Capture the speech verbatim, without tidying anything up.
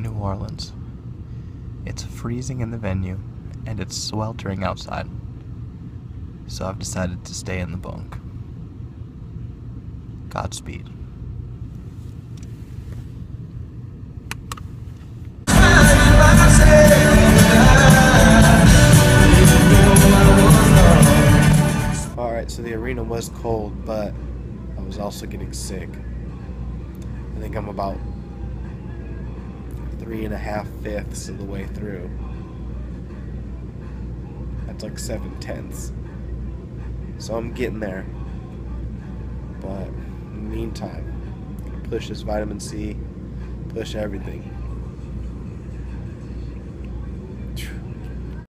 New Orleans. It's freezing in the venue, and it's sweltering outside. So I've decided to stay in the bunk. Godspeed. Alright, so the arena was cold, but I was also getting sick. I think I'm about three and a half fifths of the way through. That's like seven tenths. So I'm getting there. But in the meantime, I'm gonna push this vitamin C, push everything.